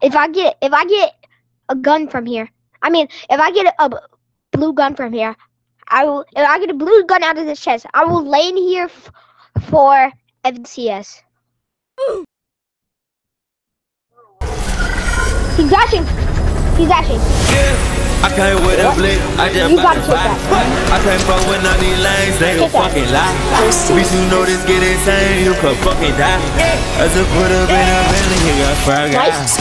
If I get a gun from here, I mean, if I get a blue gun from here, I will. If I get a blue gun out of this chest, I will lay in here for FCS. He's dashing. He's dashing. I came with a blick, I just bought the fire. I can't fuck with none of these lanes, they gon' fucking lie. Bitch, you know this get insane, you could fucking die. I just put up in a belly, he got fried guys.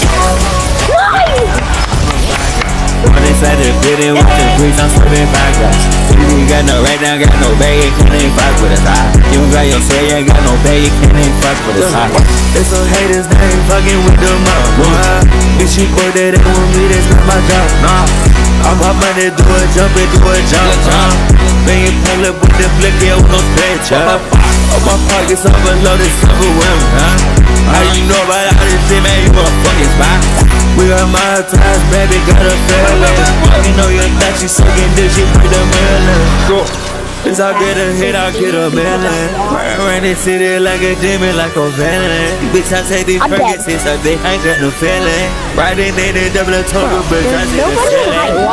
On this side of the building, with the bricks, I'm serving five guys. You got no right now, got no bag, you can't even fuck with us high. You got your say, you ain't got no bag, you can't even fuck with us high. There's some haters, they ain't fucking with them up. Bitch, you boy that ain't with me, that's not my job, nah. I'm my money, do a jump and do a jump. Bang it, pull up with the flick, yeah, with no stretch up. On my pockets, overloaded, overwhelmed, huh? How you know about all this shit, man? You a fucking spot. We got my ties, baby, got a feeling. You know your thought you sucking this, you put the million. Cause I get a hit, I get a million. Around this city like a demon, like a villain. Bitch, I take these Percocets, so they ain't got no feeling. Right in there, they double a total, bitch, I see the ceiling.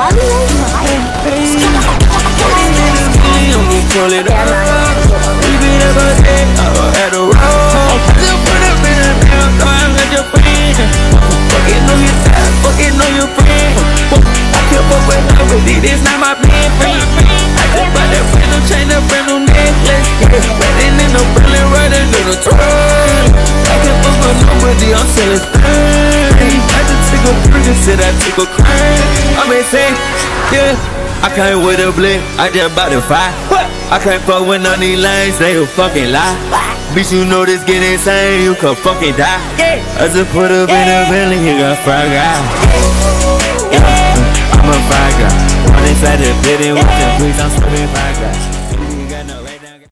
Pull it up. We been up a day, at the road. Just put up in a damn car, I'm with your friend. Fucking know your time, fucking know your friend. I can't fuck with nobody, this not my pen friend. I just bought that brand new chain, a brand new necklace. Riding in the belly, riding in the truck. I can't fuck with nobody, I'm selling things. I just took a burger, said I took a crime. I'm insane, yeah. I came with a blick, I just bought the fire. I can't fuck with none of these lanes, they gon' fucking lie. Bitch, you know this get insane, you could fucking die. I just put up in a belly, he got fried guy. Yeah, I'm a fried guy. On inside the building with the bricks, I'm serving five guys.